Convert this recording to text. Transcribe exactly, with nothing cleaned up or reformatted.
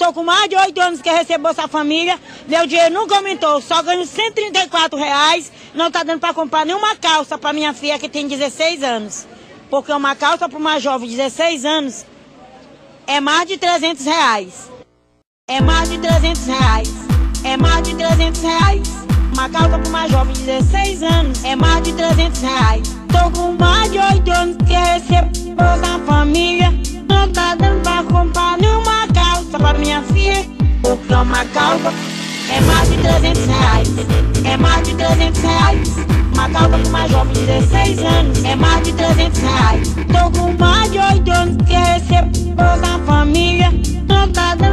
Tô com mais de oito anos que recebo Bolsa Família, meu dinheiro nunca aumentou, só ganho cento e trinta e quatro reais, não tá dando para comprar nenhuma calça para minha filha que tem dezesseis anos. Porque uma calça para uma jovem de dezesseis anos é mais de trezentos reais. É mais de trezentos reais. É mais de trezentos reais. Uma calça para uma jovem de dezesseis anos é mais de trezentos reais. Tô com mais de oito anos que recebo Bolsa Família, não tá dando para comprar nenhuma calça para minha filha. Porque uma calça é mais de trezentos reais. É mais de trezentos reais. Uma calça para uma jovem de dezesseis anos é mais de trezentos reais. Tô com mais de oito anos que recebo Bolsa Família, não tá dando